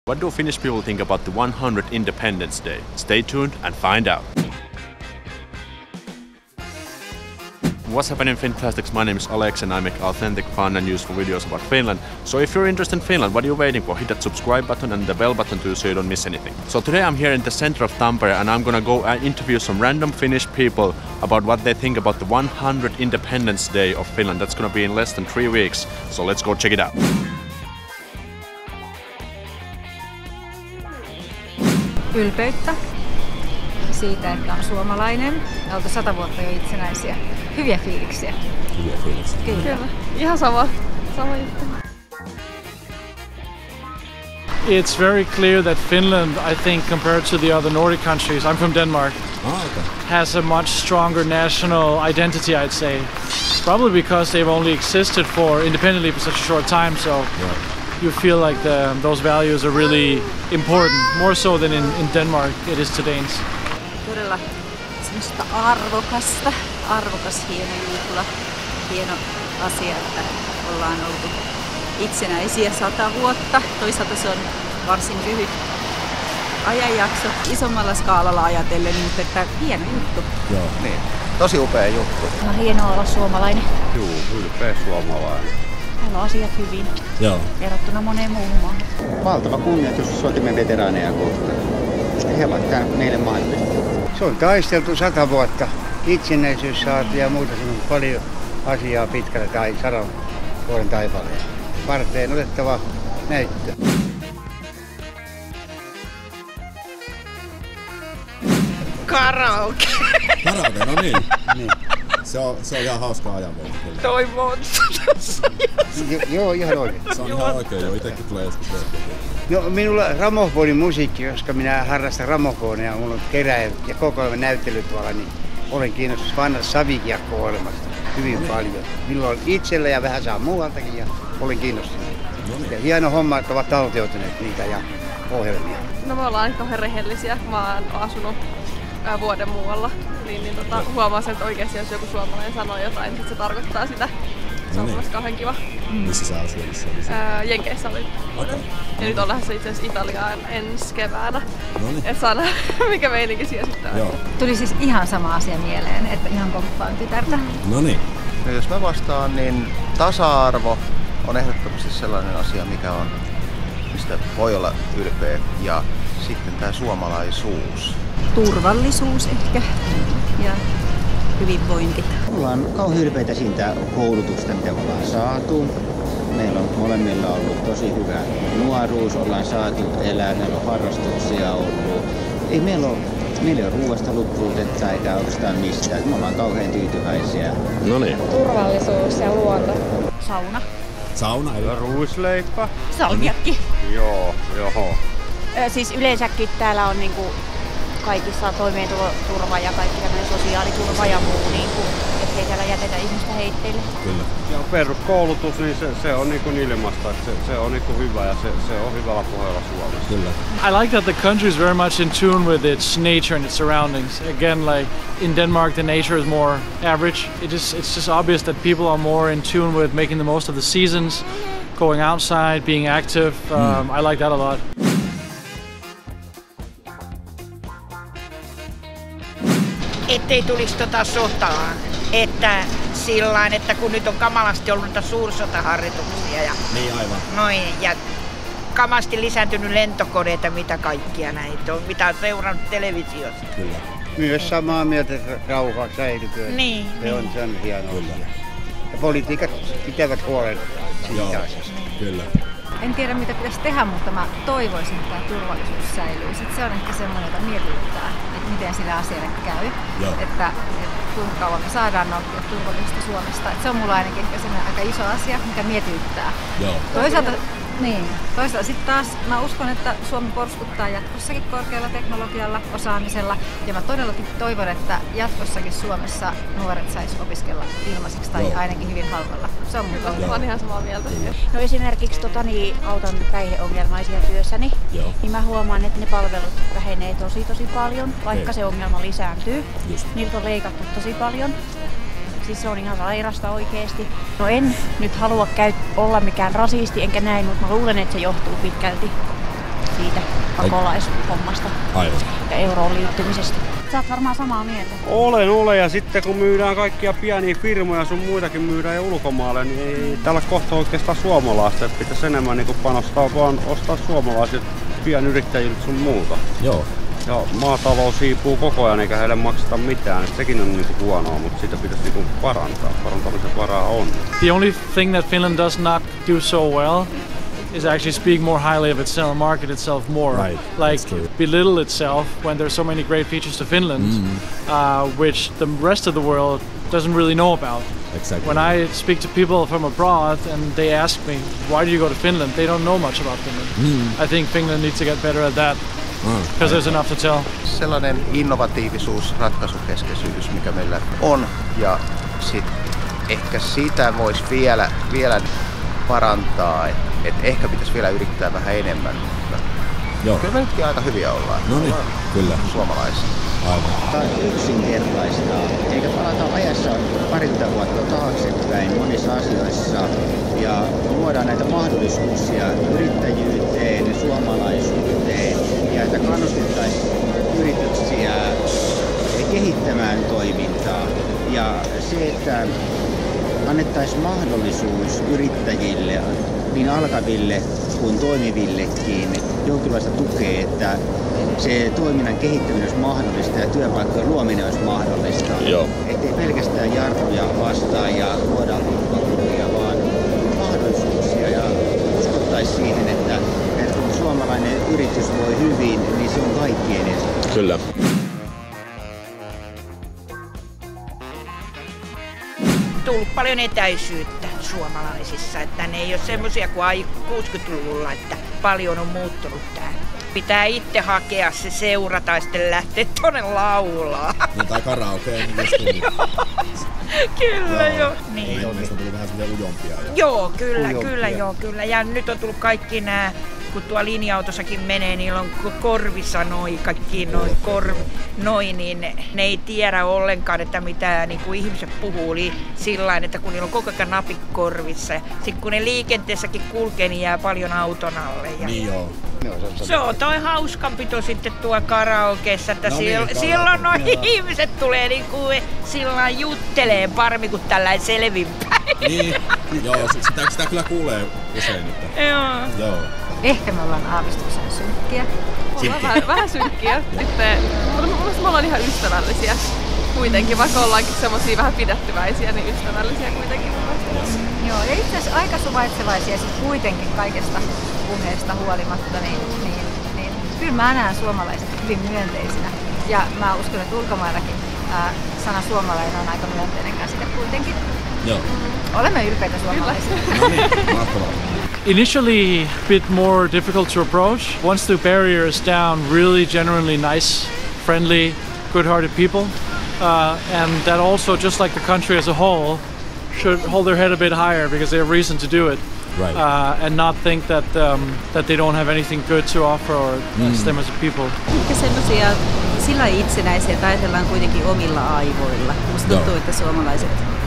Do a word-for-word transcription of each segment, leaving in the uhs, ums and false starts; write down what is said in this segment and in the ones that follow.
What do Finnish people think about the one hundredth Independence Day? Stay tuned and find out. What's happening, Fantastics? My name is Aleksi and I make authentic, fun and useful videos about Finland. So if you're interested in Finland, what are you waiting for? Hit that subscribe button and the bell button too so you don't miss anything. So today I'm here in the center of Tampere and I'm gonna go and interview some random Finnish people about what they think about the one hundredth Independence Day of Finland. That's gonna be in less than three weeks. So let's go check it out. Ylpeyttä siitä, että on suomalainen. Oltu sata vuotta jo itsenäisiä. Hyviä fiiliksiä. Hyviä fiiliksiä. Kyllä. Kyllä. Ihan sama. Sama juttu. It's very clear that Finland, I think, compared to the other Nordic countries, I'm from Denmark, Oh, okay. has a much stronger national identity, I'd say. Probably because they've only existed for independently for such a short time, so Yeah. you feel like the, those values are really important, more so than in, in Denmark it is to Danes. Todella semmoista arvokasta, arvokas hieno juhla, hieno asia, että ollaan oltu itsenäisiä sata vuotta. Toisaalta se on varsin lyhyt ajanjakso isommalla skaalalla ajatellen, mutta että hieno juttu. Joo. Niin, tosi upea juttu. No hienoa olla suomalainen. Juu, ylpeä suomalainen. Täällä on asiat hyvin, Joo. verrattuna moneen muuhun maahan. Valtava kunnioitus sotiemme veteraaneja kohtaan. He ovat täällä meille maailmassa. Se on taisteltu sata vuotta. Itsenäisyys saatu ja muuta, siinä on paljon asiaa pitkällä tai sadan vuoden taipaleen. Varteen otettava näyttö. Karaoke. Karaoke, no niin. Niin. Se on, se on ihan hauskaa ajanveto. Toi monsta tässä. Jo, joo, ihan oikein. Se on ihan oikein, joo. Itekin tulee joskus verkkoon. No minulla ramofonin musiikki, koska minä harrastan ramofonia, mulla on keräily ja koko ajan näyttely tuolla, niin olen kiinnostunut vanhasta savikiekko-ohjelmasta hyvin paljon. Minulla on itsellä ja vähän saa muualtakin ja olen kiinnostunut. No niin. Ja hieno homma, että ovat taltioituneet niitä ja ohjelmia. No me ollaan kauhean rehellisiä. Mä oon asunut ää, vuoden muualla. Niin, niin tota, huomaa sen, että oikeasti jos joku suomalainen sanoo jotain, niin se tarkoittaa sitä. Se on No niin. mulle kauhean kiva. Missä sä asuit? Ää, Jenkeissä oli. Okay. Ja nyt on lähdössä itse asiassa Italiaan ensi keväänä. Noniin. Et saa nähdä, mikä meininki siellä sitten on. Joo. Tuli siis ihan sama asia mieleen, että ihan komppaan tytärtä. No niin. No jos mä vastaan, niin tasa-arvo on ehdottomasti sellainen asia, mikä on, mistä voi olla ylpeä. Ja sitten tää suomalaisuus. Turvallisuus ehkä ja hyvinvointi. Ollaan kauhean ylpeitä siitä koulutusta, mitä me ollaan saatu. Meillä on molemmilla ollut tosi hyvä nuoruus, ollaan saatu elää, meillä on harrastuksia ollut. Ei meillä ole, meillä ei ole ruoasta ollut puutetta eikä oikeastaan mistään. Me ollaan kauhean tyytyväisiä. No niin. Turvallisuus ja luonto. Sauna. Sauna eli? Ruisleipä. Salmiakki. Joo, joo. Siis yleensäkin täällä on niinku kaikissa toimeentuloturva ja kaikki tämmöinen sosiaaliturva ja muu, niinku, ettei täällä jätetä ihmistä heitteille. Kyllä. Ja peruskoulutus, niin se, se on niinku ilmasta, että se, se on niinku hyvä ja se, se on hyvällä pohjalla Suomessa. Kyllä. I like that the country is very much in tune with its nature and its surroundings. Again, like in Denmark, the nature is more average. It just, it's just obvious that people are more in tune with making the most of the seasons, going outside, being active. Um, Mm. I like that a lot. Ettei tulisi tota sotaa, että sillain, että kun nyt on kamalasti ollut noita suursotaharjoituksia ja Niin aivan. noin, ja kamasti lisääntynyt lentokoneita, mitä kaikkia näitä on, mitä on seurannut televisiosta. Kyllä. Myös samaa mieltä, että rauha säilyköön. Niin, Se on, niin. se on hieno Kyllä. asia. Ja politiikat pitävät huolen Joo. siitä asiasta. Kyllä. En tiedä mitä pitäisi tehdä, mutta mä toivoisin, että tämä turvallisuus säilyy. Sitten se on ehkä semmoinen, joka mietityttää, että miten sille asialle käy. Joo. Että, että kuinka kauan me saadaan nauttia turvallisesta Suomesta. Että se on mulla ainakin ehkä semmoinen aika iso asia, mikä mietityttää. Joo. Toisaalta, niin, toisaalta sitten taas mä uskon, että Suomi porskuttaa jatkossakin korkealla teknologialla, osaamisella. Ja mä todellakin toivon, että jatkossakin Suomessa nuoret sais opiskella ilmaiseksi tai Joo. ainakin hyvin halvalla. Se on mun toivo. Mä oon ihan samaa mieltä. No esimerkiksi tota, niin, autan päihdeongelmaisia työssäni, Joo. niin mä huomaan, että ne palvelut vähenee tosi tosi paljon, vaikka Ei. se ongelma lisääntyy. Just. Niiltä on leikattu tosi paljon. Siis se on ihan sairasta oikeesti. No en nyt halua käy- olla mikään rasisti enkä näin, mutta mä luulen, että se johtuu pitkälti siitä pakolaishommasta Aivan. ja euroon liittymisestä. Sä oot varmaan samaa mieltä. Olen, olen. Ja sitten kun myydään kaikkia pieniä firmoja, sun muitakin myydään jo ulkomaille, niin ei tällä kohtaa oikeastaan suomalaista. Että pitäisi enemmän niin panostaa vaan ostaa suomalaiset pienyrittäjiltä sun muuta. Joo. Ja maatalous hiipuu koko ajan eikä heille makseta mitään. Et sekin on niinku huonoa, mutta sitä pitäisi niinku parantaa. Parantamisen varaa on. The only thing that Finland does not do so well is actually speak more highly of itself, market itself more, right. like belittle itself when there's so many great features to Finland, mm. uh, which the rest of the world doesn't really know about. Exactly. When I speak to people from abroad and they ask me, why do you go to Finland? They don't know much about Finland. Mm. I think Finland needs to get better at that. Because there's enough to tell. Sellainen innovatiivisuus, ratkaisukeskeisyys, mikä meillä on, ja sit ehkä sitä voisi vielä, vielä parantaa, että et ehkä pitäisi vielä yrittää vähän enemmän. Joo. Kyllä me nytkin aika hyviä ollaan. No niin, kyllä. Suomalaisia. Aivan. Yksinkertaistaa, eikä palata ajassa parinta vuotta taaksepäin monissa asioissa ja luoda näitä mahdollisuuksia yrittäjyyteen, suomalaisuuteen ja että kannustettaisiin yrityksiä kehittämään toimintaa ja se, että annettaisiin mahdollisuus yrittäjille, niin alkaville kuin toimivillekin, jonkinlaista tukea, että se toiminnan kehittäminen olisi mahdollista ja työpaikkojen luominen olisi mahdollista. Joo. Ettei pelkästään jarruja vastaan ja luoda lupakuvia, vaan mahdollisuuksia ja uskottaisiin siihen, että, että kun suomalainen yritys voi hyvin, niin se on kaikkien etu. Kyllä. Tullut paljon etäisyyttä suomalaisissa, että ne ei ole semmoisia kuin kuusikymmentäluvulla, että paljon on muuttunut täällä. Pitää itse hakea se seura tai sitten lähteä tuonne laulaa. No, tai karaokeen. Kyllä joo. joo. Niin. Meistä tuli vähän semmoisia ujompia. Joo, kyllä, ujompia. kyllä, joo, kyllä. Ja nyt on tullut kaikki nämä, kun tuo linja-autossakin menee, niillä on korvissa noi kaikki noi korv, noi, niin ne ei tiedä ollenkaan, että mitä niin kuin ihmiset puhuu sillain, että kun niillä on koko ajan napit korvissa. Sitten kun ne liikenteessäkin kulkee, niin jää paljon auton alle. Ja niin joo. Se on toi hauskanpito sitten tuo karaokeessa, että no silloin, niin, silloin noi ihmiset tulee niinku sillain juttelee paremmin kuin tällainen selvinpäin. Niin, joo, sitä, sitä kyllä kuulee usein. Että. Joo. Joo. Ehkä me ollaan aavistuksen synkkiä. Ollaan vähän, vähän synkkiä. Sitten, mutta me ollaan ihan ystävällisiä kuitenkin, vaikka ollaankin semmosia vähän pidättyväisiä, niin ystävällisiä kuitenkin. Joo, ja itse asiassa aika suvaitsevaisia siis kuitenkin kaikesta puheesta huolimatta, niin, niin, niin kyllä mä näen suomalaiset hyvin myönteisinä. Ja mä uskon, että ulkomaillakin ää, sana suomalainen on aika myönteinen käsite kuitenkin. Joo. Olemme ylpeitä suomalaisia. No niin, mahtavaa. Initially a bit more difficult to approach. Once the barrier is down, really genuinely nice, friendly, good-hearted people. Uh, and that also, just like the country as a whole, should hold their head a bit higher because they have reason to do it. Right. Uh, and not think that um, that they don't have anything good to offer or mm. as them as a people. Ehkä semmosia sillä itsenäisiä, että ajatellaan kuitenkin omilla aivoilla. Musta tuntuu, Joo. että suomalaiset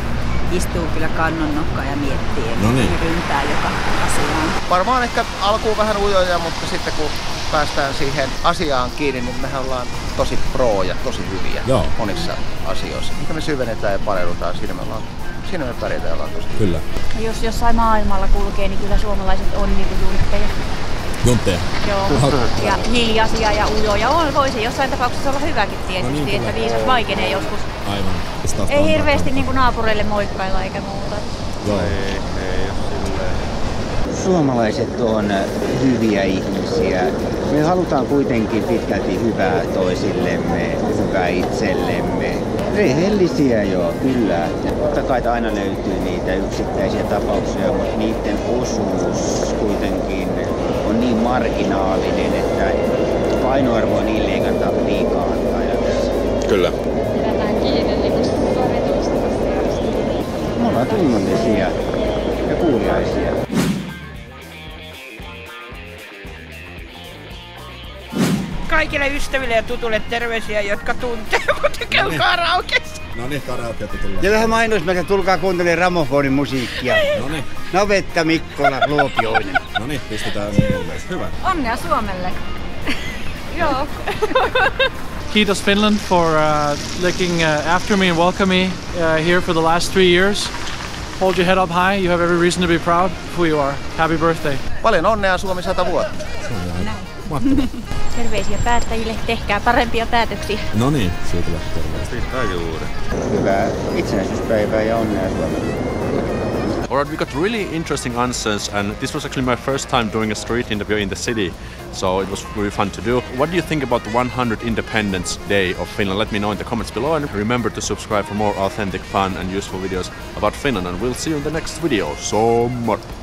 istuu kyllä kannon nokkaan ja miettii ja no niin. ryntää joka asiaan. Varmaan ehkä alkuun vähän ujoja, mutta sitten kun päästään siihen asiaan kiinni, niin mehän ollaan tosi pro ja tosi hyviä Joo. monissa asioissa. Mitä me syvennetään ja paneudutaan, siinä me ollaan, siinä me pärjätään ja ollaan tosi Kyllä. No jos jossain maailmalla kulkee, niin kyllä suomalaiset on niinku juntteja. Juntteja? Joo. Ja hiljaisia ja ujoja on. Voisi jossain tapauksessa olla hyväkin tietysti, no niin, että viisas vaikenee joskus. Aivan. Ei hirveästi niinku naapureille moikkailla eikä muuta. Joo. Ei, ei ole silleen. Suomalaiset on hyviä ihmisiä. Me halutaan kuitenkin pitkälti hyvää toisillemme, hyvää itsellemme. Rehellisiä joo, kyllä. Totta kai aina löytyy niitä yksittäisiä tapauksia, mutta niiden osuus kuitenkin on niin marginaalinen, että painoarvo on niin leikata liikaa ajatella. Kyllä. Pidetään kiinni niin sovituista asioista. Me ollaan tunnollisia ja kuuliaisia. Kaikille ystäville ja tutuille terveisiä, jotka tuntee, mutta käy niin. karaokeessa. No niin, karaokeetta tullaan. Ja vähän mainosmäkä, tulkaa kuuntelemaan gramofonin musiikkia. No niin. Navetta Mikkola, Luopioinen. No niin, pistetään minulle. Hyvä. Onnea Suomelle! Joo. Kiitos Finland for uh, looking uh, after me and welcome me uh, here for the last three years. Hold your head up high. You have every reason to be proud of who you are. Happy birthday. Paljon onnea Suomi sata vuotta. Terveisiä päättäjille, tehkää parempia päätöksiä. No niin, siitä lähtee terveisiä. Sitä juuri. Hyvää itsenäisyyspäivää ja onnea Suomelle. Alright, we got really interesting answers, and this was actually my first time doing a street interview in the city, so it was really fun to do. What do you think about the one hundredth Independence Day of Finland? Let me know in the comments below, and remember to subscribe for more authentic, fun and useful videos about Finland, and we'll see you in the next video. So much!